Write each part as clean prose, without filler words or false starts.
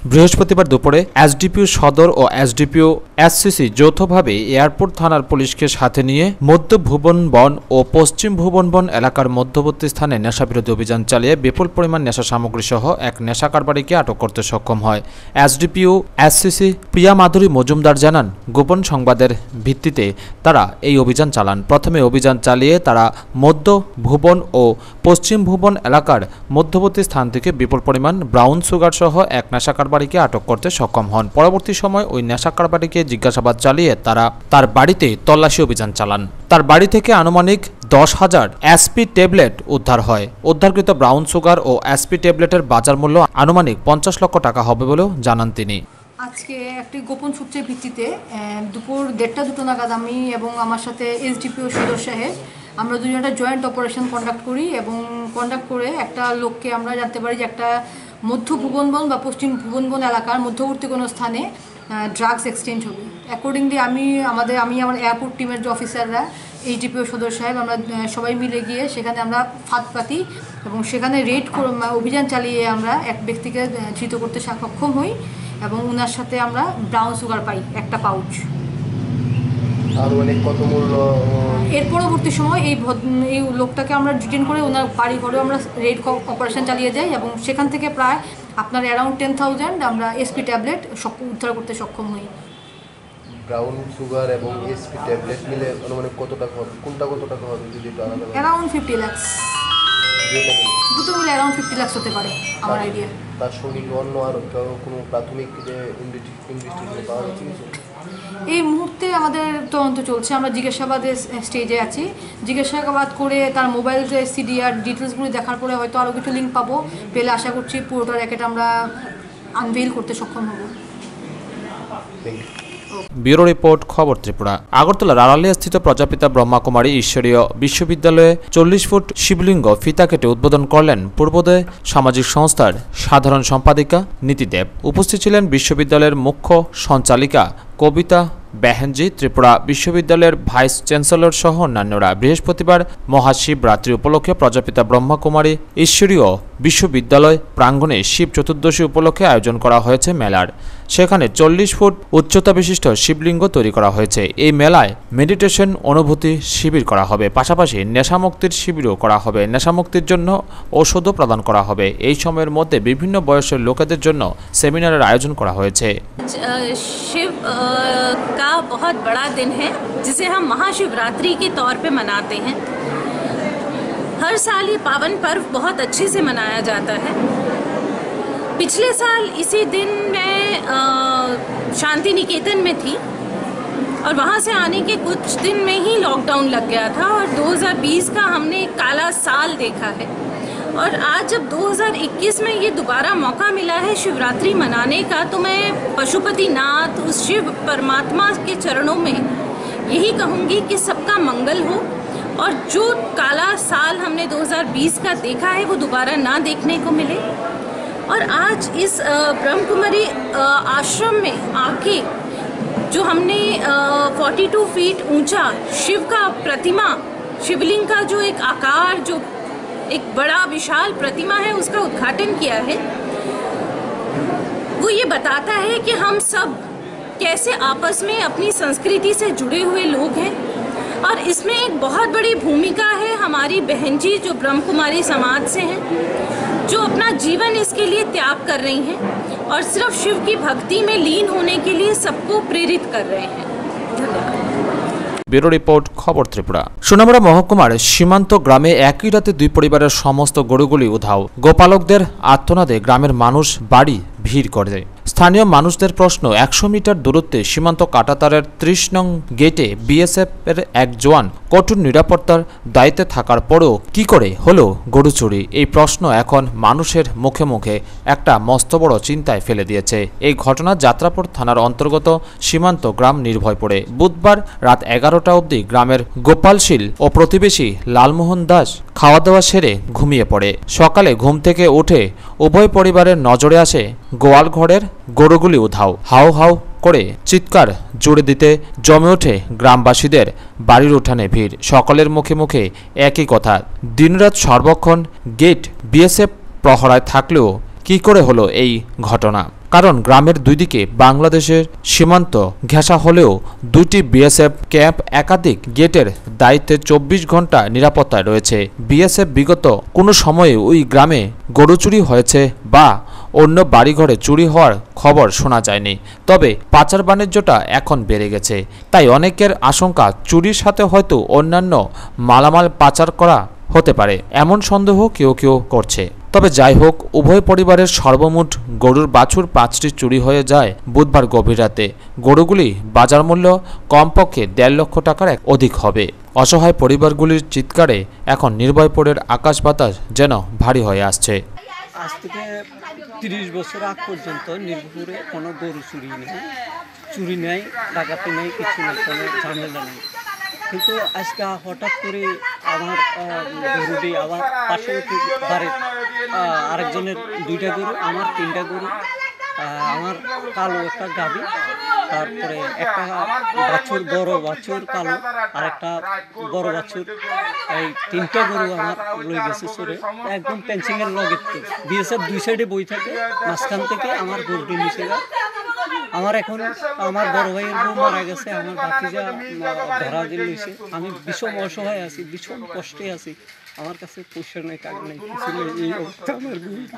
বৃহস্পতিবার দুপুরে এসডিপিও সদর ও এসডিপিও এসসিসি যৌথভাবে এয়ারপোর্ট থানার পুলিশকে সাথে নিয়ে মধ্য ভুবনবন ও পশ্চিম ভুবনবন এলাকার মধ্যবর্তী স্থানে নেশাবিরোধী অভিযান চালিয়ে বিপুল পরিমাণ নেশা সামগ্রী সহ এক নেশা কারবারিকে আটক করতে সক্ষম হয়। এসডিপিও এসসিসি প্রিয়া মাধুরী মজুমদার জানান, গোপন সংবাদের ভিত্তিতে তারা এই অভিযান চালান। প্রথমে অভিযান চালিয়ে তারা মধ্য ভুবন ও পশ্চিম ভুবন এলাকার মধ্যবর্তী স্থান থেকে বিপুল পরিমাণ ব্রাউন সুগার সহ এক নেশা কারবারিকে আটক করতে সক্ষম হন। পরবর্তী সময় ওই নেশা কারবারিকে জিজ্ঞাসাবাদ চালিয়ে তারা তার বাড়িতে তল্লাশি অভিযান চালান। তার বাড়ি থেকে আনুমানিক 10,000 এসপি ট্যাবলেট উদ্ধার হয়। উদ্ধারকৃত ব্রাউন সুগার ও এসপি ট্যাবলেটের বাজার মূল্য আনুমানিক 50 লক্ষ টাকা হবে বলেও জানান তিনি। আজকে একটি গোপন সূত্রের ভিত্তিতে দুপুর 1:30-2 নাগাদ আমি এবং আমার সাথে এসডিপিও সদর সাহেব আমরা দুজন একটা জয়েন্ট অপারেশন কন্ডাক্ট করি এবং কন্ডাক্ট করে একটা লোককে আমরা জানতে পারি যে একটা মধ্য ভুবনবন বা পশ্চিম ভুবনবন এলাকার মধ্যবর্তী কোনো স্থানে ড্রাগস এক্সচেঞ্জ হবে। অ্যাকর্ডিংলি আমি আমার এয়ারপোর্ট টিমের যে অফিসাররা, এইচডিপিও সদর সাহেব, আমরা সবাই মিলে গিয়ে সেখানে আমরা ফাঁদ পাতি এবং সেখানে রেড অভিযান চালিয়ে আমরা এক ব্যক্তিকে ধৃত করতে সক্ষম হই এবং ওনার সাথে আমরা ব্রাউন সুগার পাই একটা পাউচ। এর পরবর্তী সময় এই লোকটাকে আমরা ডিটেইন করে ওনার বাড়ি ঘরে আমরা রেড অপারেশন চালিয়ে যাই এবং সেখান থেকে প্রায় আপনার অ্যারাউন্ড 10,000 আমরা এসপি ট্যাবলেট উদ্ধার করতে সক্ষম হই। ব্রাউন সুগার এবং এসপি ট্যাবলেট মিলে অনুমানিক কত টাকা হবে? কোনটা কত টাকা হবে যদি একটু আলাদা? অ্যারাউন্ড 50 লাখ। দুটো মিলে অ্যারাউন্ড 50 লাখ হতে পারে আমার আইডিয়া। তার সঙ্গে অন্য আর কোনো প্রাথমিক যে ইনভেস্টিগেশন পাওয়া যাচ্ছে কিছু? এই মুহূর্তে আমাদের তদন্ত চলছে, আমরা জিজ্ঞাসাবাদের স্টেজে আছি। জিজ্ঞাসাবাদ করে তার মোবাইল সিডিআর ডিটেলসগুলি দেখার পরে হয়তো আরও কিছু লিঙ্ক পাবো, পেলে আশা করছি পুরোটা র্যাকেট আমরা আনভেইল করতে সক্ষম হব। ব্যুরো রিপোর্ট, খবর ত্রিপুরা। আগরতলার আড়ালিয়া স্থিত প্রজাপিতা ব্রহ্মাকুমারী ঈশ্বরীয় বিশ্ববিদ্যালয়ে 40 ফুট শিবলিঙ্গ ফিতা কেটে উদ্বোধন করলেন পূর্বোদয় সামাজিক সংস্থার সাধারণ সম্পাদিকা নীতি দেব। উপস্থিত ছিলেন বিশ্ববিদ্যালয়ের মুখ্য সঞ্চালিকা কবিতা বেহেনজি, ত্রিপুরা বিশ্ববিদ্যালয়ের ভাইস চ্যান্সেলর সহ অন্যান্যরা। বৃহস্পতিবার মহাশিবরাত্রি উপলক্ষে প্রজাপিতা ব্রহ্মাকুমারী ঈশ্বরীয় বিশ্ববিদ্যালয় প্রাঙ্গণে শিব চতুর্দশী উপলক্ষে আয়োজন করা হয়েছে মেলার। সেখানে 40 ফুট উচ্চতা বিশিষ্ট শিবলিঙ্গ তৈরি করা হয়েছে। এই মেলায় মেডিটেশন অনুভূতি শিবির করা হবে, পাশাপাশি নেশামুক্তির শিবিরও করা হবে। নেশামুক্তির জন্য ঔষধও প্রদান করা হবে। এই সময়ের মধ্যে বিভিন্ন বয়সের লোকেদের জন্য সেমিনারের আয়োজন করা হয়েছে। शिव का बहुत बड़ा दिन है जिसे हम महाशिवरात्रि के तौर पे मनाते हैं। हर साल ये पावन पर्व बहुत अच्छे से मनाया जाता है। पिछले साल इसी दिन मैं शांति निकेतन में थी और वहाँ से आने के कुछ दिन में ही लॉकडाउन लग गया था और 2020 का हमने एक काला साल देखा है। और आज जब 2021 में ये दोबारा मौका मिला है शिवरात्रि मनाने का, तो मैं पशुपतिनाथ उस शिव परमात्मा के चरणों में यही कहूँगी कि सबका मंगल हो और जो काला साल हमने 2020 का देखा है वो दोबारा ना देखने को मिले। और आज इस ब्रह्मकुमारी आश्रम में आके जो हमने 42 फीट ऊंचा शिव का प्रतिमा, शिवलिंग का जो एक आकार, जो एक बड़ा विशाल प्रतिमा है, उसका उद्घाटन किया है। वो ये बताता है कि हम सब कैसे आपस में अपनी संस्कृति से जुड़े हुए लोग हैं और इसमें एक बहुत बड़ी भूमिका है हमारी बहन जी जो ब्रह्मकुमारी समाज से हैं, जो अपना जीवन इसके लिए त्याग कर रही हैं और सिर्फ शिव की भक्ति में लीन होने के लिए सबको प्रेरित कर रहे हैं। धन्यवाद। ব্যুরো রিপোর্ট, খবর ত্রিপুরা। সোনামুড়া মহকুমার সীমান্ত গ্রামে একই রাতে দুই পরিবারের সমস্ত গরুগুলি উধাও। গোপালকদের আর্তনাদে গ্রামের মানুষ বাড়ি ভিড় করে। স্থানীয় মানুষদের প্রশ্ন, 100 মিটার দূরত্বে সীমান্ত কাঁটাতারের 30 নং গেটে বিএসএফ এর এক জওয়ান কঠোর নিরাপত্তার দায়িত্বে থাকার পরেও কি করে হলো গরু চুরি? এই প্রশ্ন এখন মানুষের মুখে মুখে একটা মস্ত বড় চিন্তায় ফেলে দিয়েছে। এই ঘটনা যাত্রাপুর থানার অন্তর্গত সীমান্ত গ্রাম নির্ভয়পুরে। বুধবার রাত 11টা অবধি গ্রামের গোপালশীল ও প্রতিবেশী লালমোহন দাস খাওয়া দাওয়া সেরে ঘুমিয়ে পড়ে। সকালে ঘুম থেকে উঠে উভয় পরিবারের নজরে আসে গোয়াল ঘরের গরুগুলি উধাও। হাউ হাউ করে চিৎকার জুড়ে দিতে জমে ওঠে গ্রামবাসীদের বাড়ির উঠানে ভিড়। সকলের মুখে মুখে একই কথা, দিনরাত সর্বক্ষণ গেট বিএসএফ প্রহরায় থাকলেও কি করে হলো এই ঘটনা? কারণ গ্রামের দুই দিকে বাংলাদেশের সীমান্ত ঘেঁষা হলেও দুইটি বিএসএফ ক্যাম্প একাধিক গেটের দায়িত্বে 24 ঘন্টা নিরাপত্তায় রয়েছে। বিএসএফ বিগত কোনো সময়ে ওই গ্রামে গরু চুরি হয়েছে বা অন্য বাড়িঘরে চুরি হওয়ার খবর শোনা যায়নি। তবে পাচার বাণিজ্যটা এখন বেড়ে গেছে, তাই অনেকের আশঙ্কা চুরির সাথে হয়তো অন্যান্য মালামাল পাচার করা হতে পারে, এমন সন্দেহ কেউ কেউ করছে। তবে যাই হোক, উভয় পরিবারের সর্বমোট গরুর বাছুর 5টি চুরি হয়ে যায় বুধবার গভীর রাতে। গরুগুলি বাজার মূল্য কমপক্ষে 1.5 লক্ষ টাকার অধিক হবে। অসহায় পরিবারগুলির চিৎকারে এখন নির্ভয়পুরের আকাশ বাতাস যেন ভারী হয়ে আসছে। আজ থেকে 30 বছর আগ পর্যন্ত নির্ভরপুরে কোনো গরু চুরি নেই, ডাকাতি নেই, কিছু নেই, কোনো ঝামেলা নেই। কিন্তু আজকে হঠাৎ করে আমার গরুটি আবার পাশে বাড়ির আরেকজনের 2টা গরু, আমার 3টা গরু, আমার কালো একটা গাভী, তারপরে একটা বাছুর, বড় বাছুর কালো, আর একটা বড় বাছুর, এই 3টা গরু আমার লয়ে গেছে চোরে। একদম পেন্সিংয়ের লগে বিএসএফ 2 সাইডে বই থাকে, মাঝখান থেকে আমার গরুটি নিচে যায়। আমার এখন আমার বড় ভাইয়ের বউ মারা গেছে, আমার ভাতিজা ধরা দিয়ে লইছে। আমি ভীষণ অসহায় আছি, ভীষণ কষ্টে আছি। আমার কাছে পয়সা নেই, টাকা নেই, কিছু নেই। এই অবস্থা আমার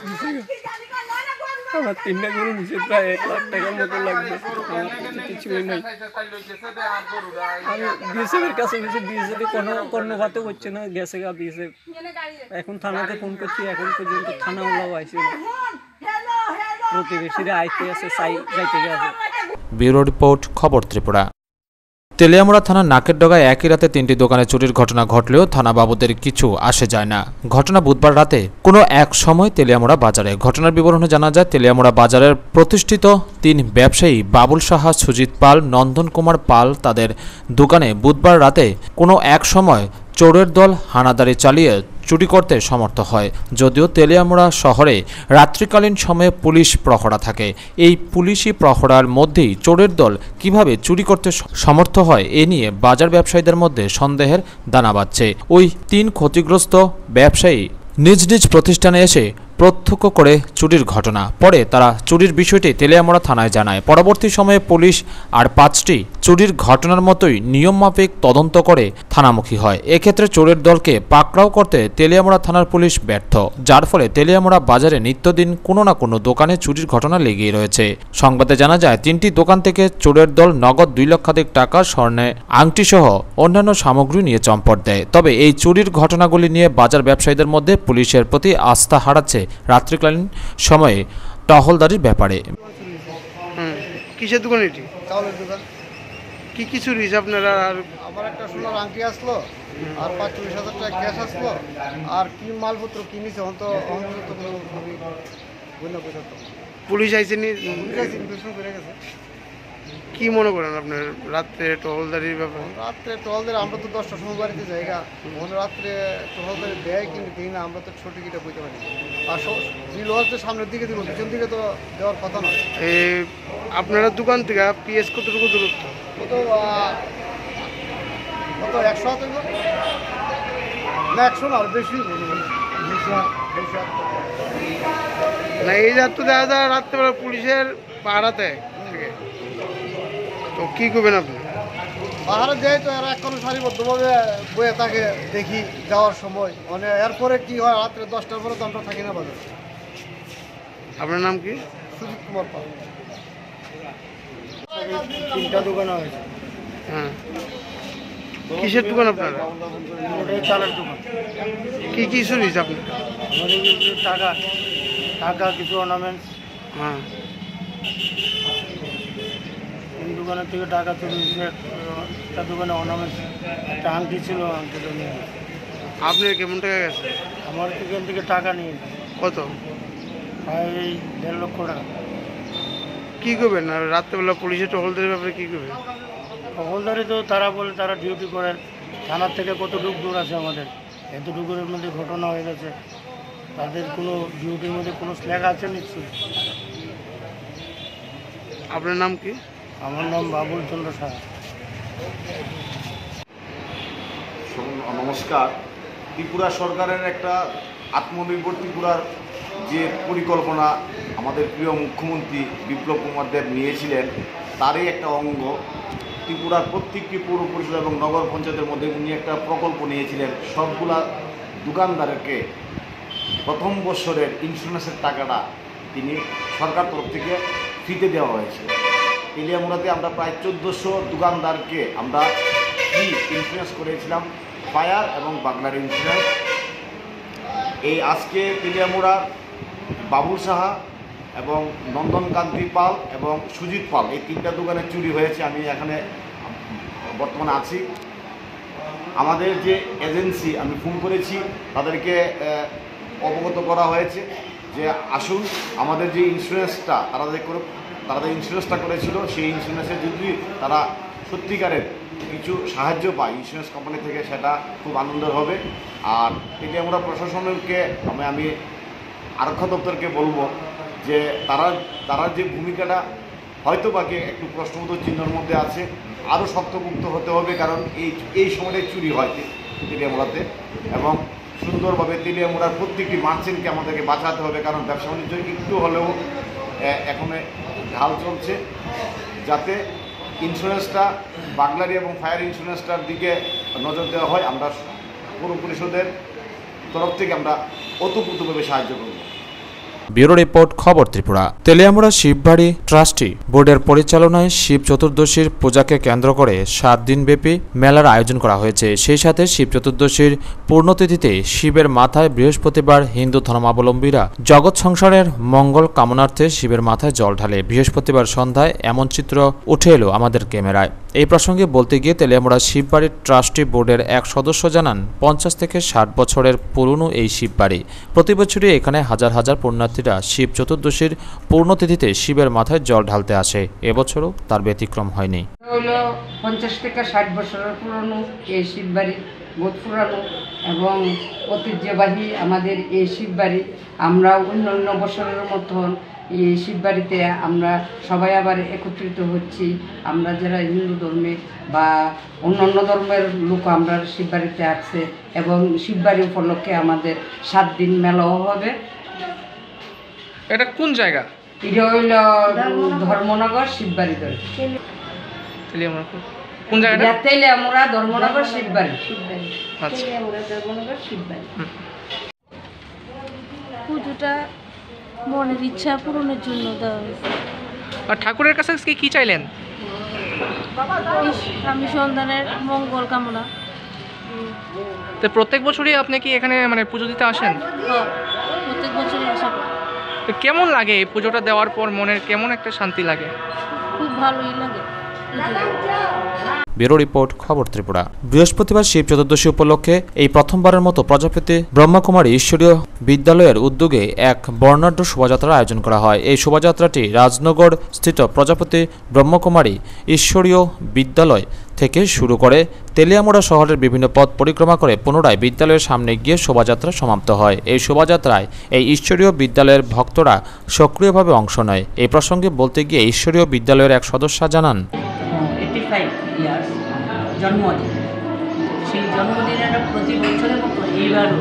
আমার 3টা গরু নিচে প্রায় 1 লাখ টাকার মতো লাগবে। আমার কিছুই নেই। আমি বিএসএফের কাছে গেছি, বিএসএফ কোনো বাতে করছে না, গেছে গা বিএসএফ। এখন থানাতে ফোন করছি, এখন পর্যন্ত থানাওয়ালাও আইছে না। প্রতিবেশীরা আইতে আছে, যাইতে গেছে। ব্যুরো রিপোর্ট, খবর ত্রিপুরা। তেলিয়ামুড়া থানার নাকের ডগায় একই রাতে 3টি দোকানে চুরির ঘটনা ঘটলেও থানা বাবুদের কিছু আসে যায় না। ঘটনা বুধবার রাতে কোনো এক সময় তেলিয়ামুড়া বাজারে। ঘটনার বিবরণে জানা যায়, তেলিয়ামুড়া বাজারের প্রতিষ্ঠিত 3 ব্যবসায়ী বাবুল সাহা, সুজিত পাল, নন্দন কুমার পাল তাদের দোকানে বুধবার রাতে কোনো এক সময় চোরের দল হানাদারি চালিয়ে চুরি করতে সমর্থ হয়। যদিও তেলিয়ামুড়া শহরে রাত্রিকালীন সময়ে পুলিশ প্রহরা থাকে, এই পুলিশি প্রহরার মধ্যেই চোরের দল কিভাবে চুরি করতে সমর্থ হয় এ নিয়ে বাজার ব্যবসায়ীদের মধ্যে সন্দেহের দানা বাঁধছে। ওই 3 ক্ষতিগ্রস্ত ব্যবসায়ী নিজ নিজ প্রতিষ্ঠানে এসে প্রত্যক্ষ করে চুরির ঘটনা। পরে তারা চুরির বিষয়টি তেলিয়ামুড়া থানায় জানায়। পরবর্তী সময়ে পুলিশ আর 5টি চুরির ঘটনার মতোই নিয়মমাফিক তদন্ত করে থানামুখী হয়। এক্ষেত্রে চোরের দলকে পাকড়াও করতে তেলিয়ামুড়া থানার পুলিশ ব্যর্থ, যার ফলে তেলিয়ামুড়া বাজারে নিত্যদিন কোনো না কোনো দোকানে চুরির ঘটনা লেগেই রয়েছে। সংবাদে জানা যায়, 3টি দোকান থেকে চোরের দল নগদ 2 লক্ষাধিক টাকা, স্বর্ণে আংটি সহ অন্যান্য সামগ্রী নিয়ে চম্পট দেয়। তবে এই চুরির ঘটনাগুলি নিয়ে বাজার ব্যবসায়ীদের মধ্যে পুলিশের প্রতি আস্থা হারাচ্ছে রাত্রিকালীন সময়ে টহলদারির ব্যাপারে। কিসের দোকান এটি? চাউলের দোকান। কি কি চুরি হয়েছে আপনারা? আর আমার একটা সোনার আংটি আসলো, আর 45,000 টাকা ক্যাশ আসলো, আর কি মালপত্র কিনেছে অন্ত পুলিশ আইসে নি? ইনভেস্টমেন্ট করে গেছে। কি মনে করেন আপনার রাত্রে টহলদারির ব্যাপারে? রাত্রে টহলদারি আমরা তো 10টার সময় বাড়িতে জায়গা, মনে রাত্রে টহলদারি দেয় কিন্তু দিই না, আমরা তো ছোট কিটা বুঝতে পারি। আর বিল হচ্ছে সামনের দিকে দিব, পিছন দিকে তো দেওয়ার কথা না। আপনারা দোকান থেকে পিএস কতটুকু দূরত্ব? কত 100 হাত হইব না? 100 না, আর বেশি না, এই রাত তো দেখা যায় রাত্রেবেলা পুলিশের পাহারাতে থাকে, তো কি করবেন আপনি? পাহাড়ে দেয় তো এরা এখন সারিবদ্ধভাবে বয়ে থাকে, দেখি যাওয়ার সময়। মানে এরপরে কি হয়, রাত্রে 10টার পরে তো আমরা থাকি না বাজারে। আপনার নাম কি? সুজিত কুমার পাল। 3টা দোকান হয়েছে। হ্যাঁ, কিসের দোকান আপনার? চালের দোকান। কি কি চুরি হয়েছে আপনার? আমাদের কিছু টাকা, কিছু অর্নামেন্টস। হ্যাঁ, 3 দোকানের থেকে টাকা চুরি হয়েছে। একটা দোকানে অর্নামেন্টস, একটা আংটি ছিল, আংটিটা নিয়ে গেছে। আপনার কেমন টাকা গেছে? আমার এখান থেকে টাকা নিয়ে কত? প্রায় 1.5 লক্ষ টাকা। কি করবেন? আর রাত্রেবেলা পুলিশের টহলদারির ব্যাপারে কি করবেন? হলদারি তো তারা বলে তারা ডিউটি করেন, থানার থেকে কতটুকু দূর আছে আমাদের, এতটুকুর মধ্যে ঘটনা হয়ে গেছে। তাদের কোনো ডিউটির মধ্যে কোনো স্ল্যাগ আছে নিশ্চয়ই। আপনার নাম কি? আমার নাম বাবুল চন্দ্র সাহা। নমস্কার। ত্রিপুরা সরকারের একটা আত্মনির্ভর ত্রিপুরার যে পরিকল্পনা আমাদের প্রিয় মুখ্যমন্ত্রী বিপ্লব কুমার দেব নিয়েছিলেন, তারই একটা অঙ্গ। ত্রিপুরার প্রত্যেকটি পৌর পরিষদ এবং নগর পঞ্চায়েতের মধ্যে উনি একটা প্রকল্প নিয়েছিলেন, সবগুলা দোকানদারকে প্রথম বছরের ইন্স্যুরেন্সের টাকাটা তিনি সরকার তরফ থেকে ফ্রিতে দেওয়া হয়েছে। তেলিয়ামুড়াতে আমরা প্রায় 1400 দোকানদারকে আমরা ফ্রি ইন্স্যুরেন্স করেছিলাম, ফায়ার এবং বাগলার ইন্স্যুরেন্স। এই আজকে তেলিয়ামুড়ার বাবুল সাহা এবং নন্দনকান্তি পাল এবং সুজিত পাল, এই 3টা দোকানে চুরি হয়েছে। আমি এখানে বর্তমানে আছি। আমাদের যে এজেন্সি, আমি ফোন করেছি, তাদেরকে অবগত করা হয়েছে যে আসুন, আমাদের যে ইন্স্যুরেন্সটা তারা যে ইন্স্যুরেন্সটা করেছিল, সেই ইন্স্যুরেন্সে যদি তারা সত্যিকারের কিছু সাহায্য পায় ইন্স্যুরেন্স কোম্পানি থেকে, সেটা খুব আনন্দের হবে। আর তেলিয়ামুড়া প্রশাসনকে আমি আরক্ষা দপ্তরকে বলবো যে তারা যে ভূমিকাটা হয়তো বাকি একটু প্রশ্নবোধক চিহ্নের মধ্যে আছে, আরও শক্তপোক্ত হতে হবে। কারণ এই সময়টাই চুরি হয় তেলিয়ামুড়াতে, এবং সুন্দরভাবে তেলিয়ামুড়ার প্রত্যেকটি মার্চেন্টকে আমাদেরকে বাঁচাতে হবে। কারণ ব্যবসা বাণিজ্য একটু হলেও এখন ঢাল চলছে, যাতে ইন্স্যুরেন্সটা বাগলারি এবং ফায়ার ইন্স্যুরেন্সটার দিকে নজর দেওয়া হয়। আমরা পৌর পরিষদের তরফ থেকে আমরা ওতপ্রোতভাবে সাহায্য করব। ব্যুরো রিপোর্ট, খবর ত্রিপুরা। তেলিয়ামুড়া শিববাড়ি ট্রাস্টি বোর্ডের পরিচালনায় শিব চতুর্দশীর পূজাকে কেন্দ্র করে 7 দিনব্যাপী মেলার আয়োজন করা হয়েছে। সেই সাথে শিব চতুর্দশীর পূর্ণতিথিতে শিবের মাথায় বৃহস্পতিবার হিন্দু ধর্মাবলম্বীরা জগৎ সংসারের মঙ্গল কামনার্থে শিবের মাথায় জল ঢালে। বৃহস্পতিবার সন্ধ্যায় এমন চিত্র উঠে এলো আমাদের ক্যামেরায়। এই প্রসঙ্গে বলতে গিয়ে তেলিয়ামুড়া শিববাড়ি ট্রাস্টি বোর্ডের এক সদস্য জানান, 50 থেকে 60 বছরের পুরনো এই শিববাড়ি। প্রতি বছরই এখানে হাজার হাজার পুণ্যার্থীরা শিব চতুর্দশীর পূর্ণতিথিতে শিবের মাথায় জল ঢালতে আসে। এবছরও তার ব্যতিক্রম হয়নি। হলো 50 থেকে 60 বছরের পুরনো এই শিববাড়ি, বহুত পুরানো এবং ঐতিহ্যবাহী আমাদের এই শিববাড়ি। আমরা অন্য বছরের মতন এই শিববাড়িতে আমরা সবাই আবার একত্রিত হচ্ছি। আমরা যারা হিন্দু ধর্মে বা অন্যান্য ধর্মের লোক আমরা শিববাড়িতে আসছে, এবং শিববাড়ি উপলক্ষে আমাদের 7 দিন মেলাও হবে। এটা কোন জায়গা? এটা হইল ধর্মনগর শিববাড়ি ধরে। কোন জায়গাটা? তেলিয়ামুড়া ধর্মনগর শিববাড়ি। আচ্ছা, ধর্মনগর শিববাড়ি। পুজোটা মনের ইচ্ছা পূরণের জন্য দেওয়া হয়েছে। আর ঠাকুরের কাছে কি চাইলেন? আমি সন্তানের মঙ্গল কামনা। তো প্রত্যেক বছরই আপনি কি এখানে মানে পুজো দিতে আসেন? প্রত্যেক বছরই আসা করি। তো কেমন লাগে এই পুজোটা দেওয়ার পর, মনের কেমন একটা শান্তি লাগে? খুব ভালোই লাগে। ব্যুরো রিপোর্ট, খবর ত্রিপুরা। বৃহস্পতিবার শিব চতুর্দশী উপলক্ষে এই প্রথমবারের মতো প্রজাপতি ব্রহ্মকুমারী ঈশ্বরীয় বিদ্যালয়ের উদ্যোগে এক বর্ণাঢ্য শোভাযাত্রার আয়োজন করা হয়। এই শোভাযাত্রাটি রাজনগর স্থিত প্রজাপতি ব্রহ্মকুমারী ঈশ্বরীয় বিদ্যালয় থেকে শুরু করে তেলিয়ামুড়া শহরের বিভিন্ন পথ পরিক্রমা করে পুনরায় বিদ্যালয়ের সামনে গিয়ে শোভাযাত্রা সমাপ্ত হয়। এই শোভাযাত্রায় এই ঈশ্বরীয় বিদ্যালয়ের ভক্তরা সক্রিয়ভাবে অংশ নেয়। এই প্রসঙ্গে বলতে গিয়ে ঈশ্বরীয় বিদ্যালয়ের এক সদস্য জানান, 85 ইয়ার্স জন্মদিন। সেই জন্মদিনের প্রতি বছরের মতো এইবারও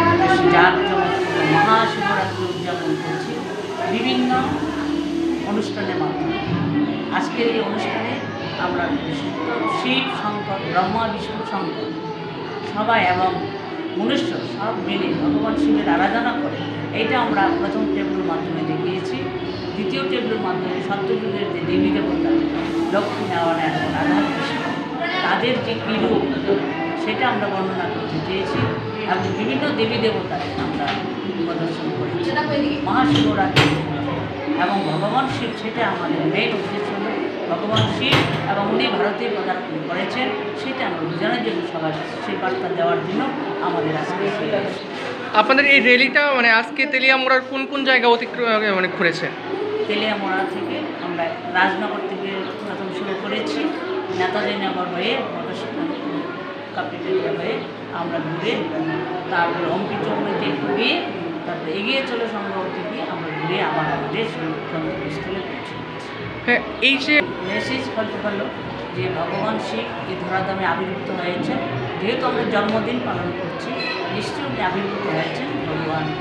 মহাশিবরাত্রি উদযাপন করছি বিভিন্ন অনুষ্ঠানের মাধ্যমে। আজকের এই অনুষ্ঠানে আমরা শিব শঙ্কর, ব্রহ্মা বিষ্ণু শঙ্কর সবাই এবং মনুষ্য সব মিলে ভগবান শিবের আরাধনা করে এইটা আমরা প্রথম টেবিলের মাধ্যমে দেখিয়েছি। দ্বিতীয় টেবিলের মাধ্যমে সত্যযুগের যে দেবী দেবতা লক্ষ্মী নারায়ণ এবং রাধা কৃষ্ণ, তাদের যে বিরূপ সেটা আমরা বর্ণনা করতে চেয়েছি, এবং বিভিন্ন দেবী দেবতাকে আমরা প্রদর্শন করেছি। মহাশিবরাত্রি এবং ভগবান শিব, সেটা আমাদের মেইন উদ্দেশ্য। ভগবান শিব এবং উনি ভারতে পদার্পণ করেছেন, সেটা আমরা বোঝানোর জন্য সবার সেই বার্তা দেওয়ার জন্য আমাদের আজকে। আপনাদের এই র্যালিটা মানে আজকে তেলিয়ামুড়ার কোন কোন জায়গা অতিক্রম মানে ঘুরেছে? তেলিয়ামুড়া থেকে আমরা রাজনগর থেকে প্রথম শুরু করেছি, নেতাজি নগর হয়ে ক্যাপিটাল হয়ে আমরা ঘুরে, তারপরে অম্পি চৌমুড়িতে ঘুরিয়ে তারপরে এগিয়ে চলে সংগ্রহতে গিয়ে আমরা ঘুরে আবার আমাদের গন্তব্যস্থলে পৌঁছে। হ্যাঁ, এই যে মেসেজ বলতে পারলো যে ভগবান শিব এই ধরাধামে আবির্ভূত হয়েছেন। যেহেতু আমরা জন্মদিন পালন করছি, নিশ্চয়ই উনি আবির্ভূত হয়েছেন ভগবান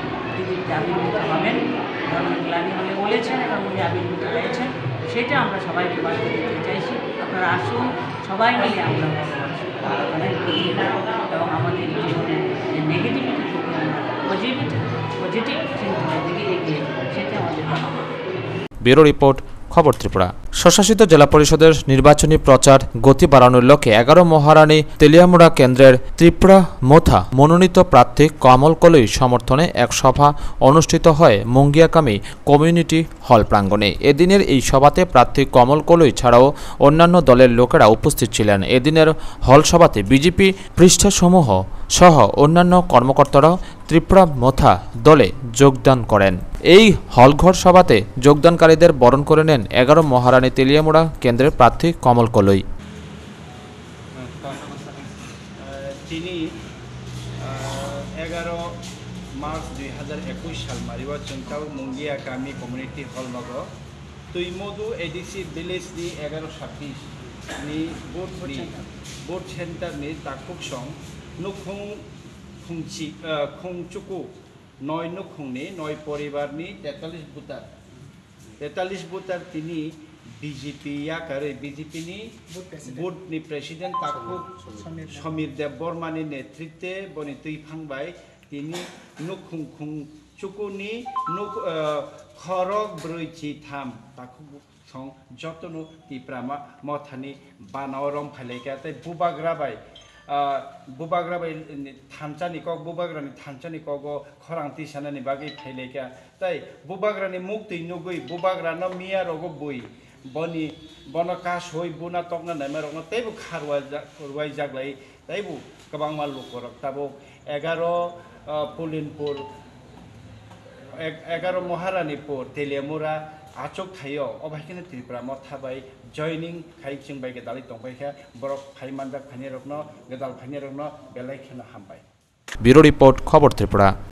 নেতৃত্বে আবির্ভূত হবেন, ধর্মের গ্লানি হলে বলেছেন এবং উনি আবির্ভূত হয়েছেন, সেটা আমরা সবাইকে বার্তা দিতে চাইছি। আপনারা আসুন, সবাই মিলে আমরা ভগবানের প্রতি এবং আমাদের জীবনের যে নেগেটিভিটি থেকে আমরা পজিটিভ চিন্তার দিকে এগিয়ে যাব, সেটা আমাদের ভাবনা। ব্যুরো রিপোর্ট, খবর ত্রিপুরা। স্বশাসিত জেলা পরিষদের নির্বাচনী প্রচার গতি বাড়ানোর লক্ষ্যে 11 মহারানী তেলিয়ামুড়া কেন্দ্রের ত্রিপুরা মোথা মনোনীত প্রার্থী কমল কলই সমর্থনে এক সভা অনুষ্ঠিত হয় মুঙ্গিয়াকামী কমিউনিটি হল প্রাঙ্গণে। এদিনের এই সভাতে প্রার্থী কমল কলই ছাড়াও অন্যান্য দলের লোকেরা উপস্থিত ছিলেন। এদিনের হল সভাতে বিজেপি পৃষ্ঠাসমূহ সহ অন্যান্য কর্মকর্তারাও ত্রিপুরা মোথা দলে যোগদান করেন। এই হলঘর সভাতে যোগদানকারীদের বরণ করে নেন 11 মহারানী তেলিয়ামুড়া কেন্দ্রের প্রার্থী কমল কলই। তিনি 11 মার্চ 2021 সাল নির্বাচনটাও মুঙ্গিয়াকামী কমিউনিটি হল নগ তুইমদু एडीसी ভিলেজनि 1126 नि भोट सेन्टारनि दाखुकसं नुखुं खुंचुकु 9 नुखुंनि 9 परिबारनि 43 भोटार তিনি বিজেপি আকারে বিজেপিনি বুথনি প্রেসিডেন্ট তাকুক সমীর দেব বর্মানি নেতৃত্বে বনি তুইফাংবাই তিনি নুখুং চুকুনি খরক ব্রৈচি থাম তাকুক সং যতनु তিপ্রামা মথানি বানাওরম ফাইলাইকা তাই বুবাগ্রাবাই थानचानी कग बुबाग्रानी थानचानी कग खरांती सानानी बागै फाइलाइका ताई बुबाग्रानी मुक्ति नुगै बुबाग्रानो मिया रगो बुई बनी बन कास होई बुना तकना नामा रगनो तैबो खारवाई जागलाई तैबो गोबां माल करक ताबो 11 पुलिनपुर 11 महारानीपुर तेलियामुरा आचक थायो अबाइखिनो त्रिपुरा मथाबाय जयनिं खाइचिं बायगे दालि तंबायखा बरक फाइमानदा फानि रकनो गदाल फानि रकनो बेलायखिनो हामबाय। ব্যুরো রিপোর্ট, খবর ত্রিপুরা।